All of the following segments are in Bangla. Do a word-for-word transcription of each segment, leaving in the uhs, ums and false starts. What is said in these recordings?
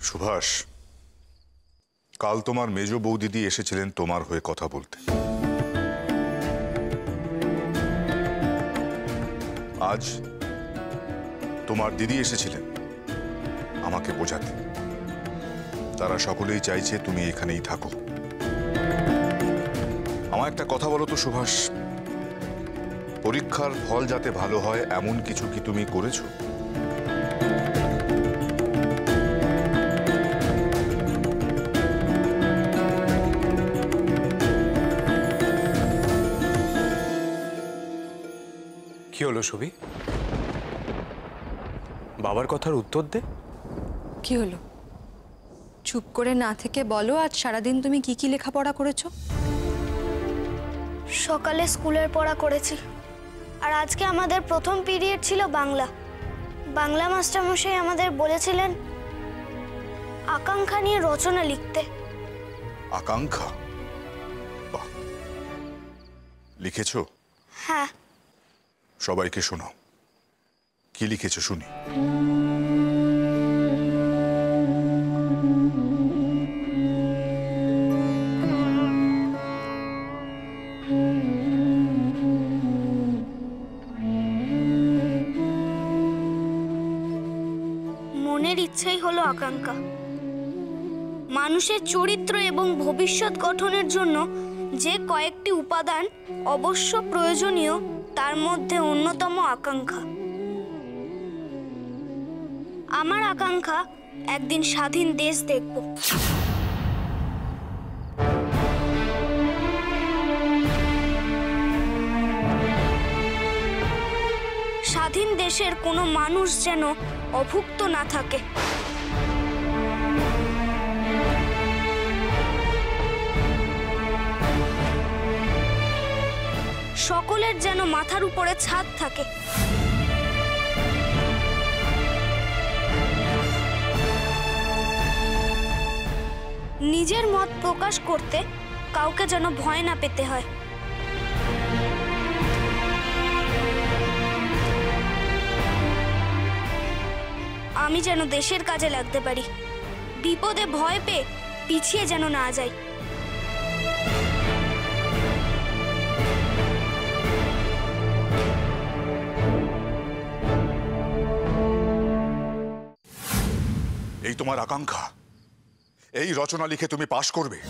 সুভাষ, কাল তোমার মেজ বৌদিদি এসেছিলেন তোমার হয়ে কথা বলতে। আজ তোমার দিদি এসেছিলেন আমাকে বোঝাতে। তারা সকলেই চাইছে তুমি এখানেই থাকো। আমার একটা কথা বলো তো সুভাষ, পরীক্ষার ফল যাতে ভালো হয় এমন কিছু কি তুমি করেছো? কি হলো সুবি? বাবার কথার উত্তর দে। কি হলো? চুপ করে না থেকে বলো, আজ সারাদিন তুমি কি কি লেখাপড়া করেছো? সকালে স্কুলের পড়া করেছি, আর আজকে আমাদের প্রথম পিরিয়ড ছিল বাংলা। বাংলা মাস্টারমশাই আমাদের বলেছিলেন আকাঙ্ক্ষা নিয়ে রচনা লিখতে। আকাঙ্ক্ষা? বাহ, লিখেছো? হ্যাঁ। সবাইকে শোনাও, কি লিখেছো শুনি। মনের ইচ্ছাই হলো আকাঙ্ক্ষা। মানুষের চরিত্র এবং ভবিষ্যৎ গঠনের জন্য যে কয়েকটি উপাদান অবশ্য প্রয়োজনীয়, তার মধ্যে অন্যতম আকাঙ্ক্ষা। আমার আকাঙ্ক্ষা একদিন স্বাধীন দেশ দেখব। স্বাধীন দেশের কোনো মানুষ যেন অভুক্ত না থাকে। সকলের যেন মাথার উপরে ছাদ থাকে। নিজের মত প্রকাশ করতে কাউকে যেন ভয় না পেতে হয়। আমি যেন দেশের কাজে লাগতে পারি, বিপদে ভয় পেয়ে পিছিয়ে যেন না যাই। এই তোমার আকাঙ্ক্ষা? এই রচনা লিখে তুমি পাশ করবে?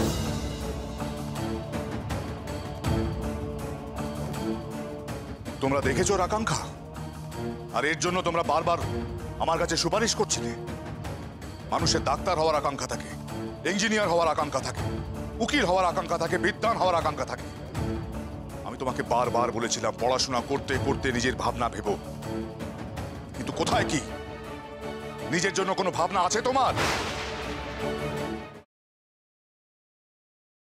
তোমরা দেখেছো ওর আকাঙ্ক্ষা, আর এর জন্য তোমরা বারবার আমার কাছে সুপারিশ করছিলে। মানুষের ডাক্তার হওয়ার আকাঙ্ক্ষা থাকে, ইঞ্জিনিয়ার হওয়ার আকাঙ্ক্ষা থাকে, উকিল হওয়ার আকাঙ্ক্ষা থাকে, বিদ্বান হওয়ার আকাঙ্ক্ষা থাকে। আমি তোমাকে বারবার বলেছিলাম পড়াশোনা করতে করতে নিজের ভাবনা ভেবো, কিন্তু কোথায় কি? নিজের জন্য কোনো ভাবনা আছে তোমার?